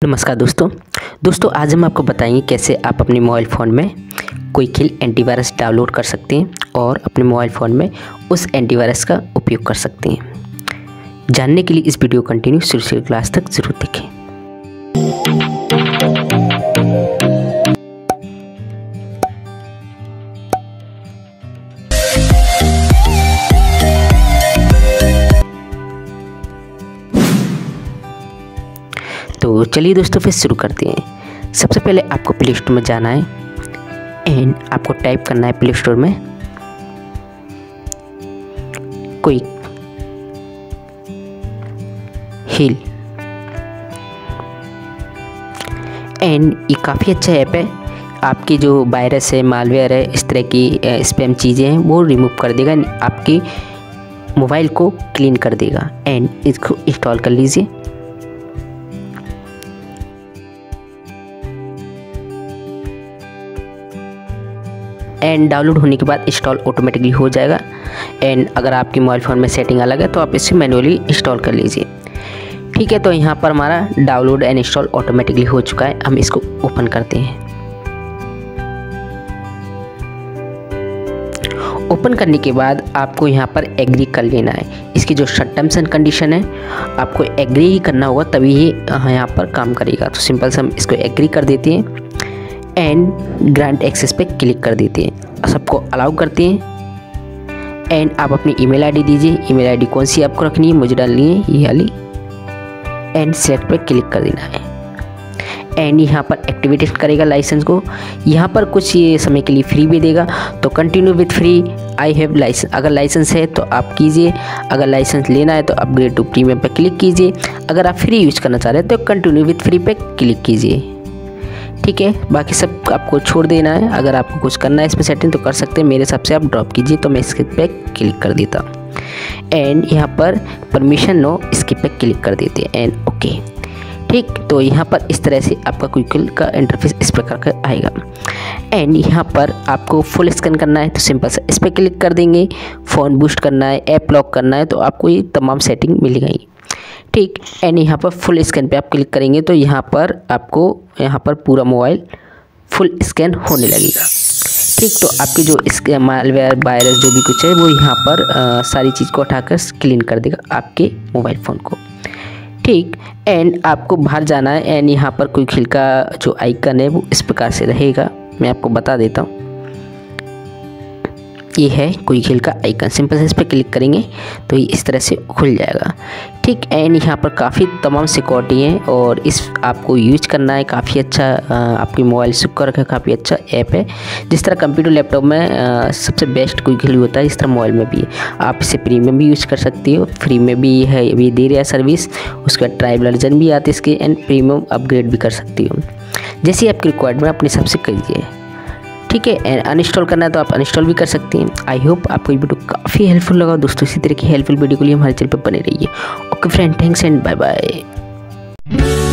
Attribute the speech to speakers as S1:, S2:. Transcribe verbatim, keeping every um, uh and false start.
S1: नमस्कार दोस्तों दोस्तों आज हम आपको बताएंगे कैसे आप अपने मोबाइल फ़ोन में क्विकहिल एंटीवायरस डाउनलोड कर सकते हैं और अपने मोबाइल फ़ोन में उस एंटीवायरस का उपयोग कर सकते हैं। जानने के लिए इस वीडियो कंटिन्यू शुरू से क्लास तक ज़रूर देखें। तो चलिए दोस्तों फिर शुरू करते हैं। सबसे पहले आपको प्ले स्टोर में जाना है एंड आपको टाइप करना है प्ले स्टोर में क्विकहिल एंड ये काफ़ी अच्छा ऐप है। आपकी जो वायरस है, मालवेयर है, इस तरह की स्पैम चीज़ें हैं वो रिमूव कर देगा, आपकी मोबाइल को क्लीन कर देगा। एंड इसको इंस्टॉल कर लीजिए। एंड डाउनलोड होने के बाद इंस्टॉल ऑटोमेटिकली हो जाएगा। एंड अगर आपके मोबाइल फ़ोन में सेटिंग अलग है तो आप इसे मैन्युअली इंस्टॉल कर लीजिए। ठीक है, तो यहाँ पर हमारा डाउनलोड एंड इंस्टॉल ऑटोमेटिकली हो चुका है। हम इसको ओपन करते हैं। ओपन करने के बाद आपको यहाँ पर एग्री कर लेना है। इसकी जो टर्म्स एंड कंडीशन है आपको एग्री ही करना होगा, तभी ये यहाँ पर काम करेगा। तो सिंपल से हम इसको एग्री कर देते हैं एंड ग्रांट एक्सेस पे क्लिक कर देते हैं। सबको अलाउ करते हैं एंड आप अपनी ईमेल आईडी दीजिए। ईमेल आईडी कौन सी आपको रखनी है, मुझे डालनी है ये वाली। एंड सेलेक्ट पे क्लिक कर देना है एंड यहाँ पर एक्टिवेट करेगा लाइसेंस को। यहाँ पर कुछ ये समय के लिए फ्री भी देगा, तो continue with free I have license. अगर लाइसेंस है तो आप कीजिए, अगर लाइसेंस लेना है तो अपग्रेड टू प्रीमियम पे क्लिक कीजिए। अगर आप फ्री यूज करना चाह रहे हैं तो कंटिन्यू विथ फ्री पे क्लिक कीजिए। ठीक है, बाकी सब आपको छोड़ देना है। अगर आपको कुछ करना है इसमें सेटिंग तो कर सकते हैं, मेरे हिसाब से आप ड्रॉप कीजिए। तो मैं इसके पे क्लिक कर देता हूँ एंड यहाँ पर परमिशन नो, इसके पे क्लिक कर देते हैं एंड ओके। ठीक, तो यहाँ पर इस तरह से आपका क्विकहिल का इंटरफेस इस प्रकार का आएगा। एंड यहाँ पर आपको फुल स्कैन करना है तो सिंपल से इस पर क्लिक कर देंगे। फ़ोन बूस्ट करना है, ऐप लॉक करना है, तो आपको ये तमाम सेटिंग मिल गई। ठीक, एंड यहाँ पर फुल स्कैन पे आप क्लिक करेंगे तो यहाँ पर आपको यहाँ पर पूरा मोबाइल फुल स्कैन होने लगेगा। ठीक, तो आपकी जो इसके मालवेयर वायरस जो भी कुछ है वो यहाँ पर आ, सारी चीज़ को उठाकर क्लीन कर देगा आपके मोबाइल फ़ोन को। ठीक, एंड आपको बाहर जाना है एंड यहाँ पर क्विकहिल का जो आइकन है वो इस प्रकार से रहेगा। मैं आपको बता देता हूँ, ये है क्विकहिल का आइकन। सिंपल से इस पर क्लिक करेंगे तो ये इस तरह से खुल जाएगा। ठीक, एंड यहाँ पर काफ़ी तमाम सिक्योरिटी है और इस आपको यूज करना है। काफ़ी अच्छा आपकी मोबाइल सिक्योर का काफ़ी अच्छा ऐप है। जिस तरह कंप्यूटर लैपटॉप में आ, सबसे बेस्ट क्विकहिल होता है, इस तरह मोबाइल में भी है। आप इसे प्रीमियम भी यूज कर सकती हो, फ्री में भी है, ये दे रहा है सर्विस। उसका ट्रायल वर्जन भी आते हैं इसके एंड प्रीमियम अपग्रेड भी कर सकती हो। जैसे आपकी रिक्वायरमेंट अपने हिसाब से करिए। ठीक है, एंड अनइंस्टॉल करना है तो आप अनइंस्टॉल भी कर सकते हैं। आई होप आपको ये वीडियो काफ़ी हेल्पफुल लगा दोस्तों। इसी तरह की हेल्पफुल वीडियो के लिए हमारे चैनल पर बने रहिए। Okay friend, thanks and bye bye.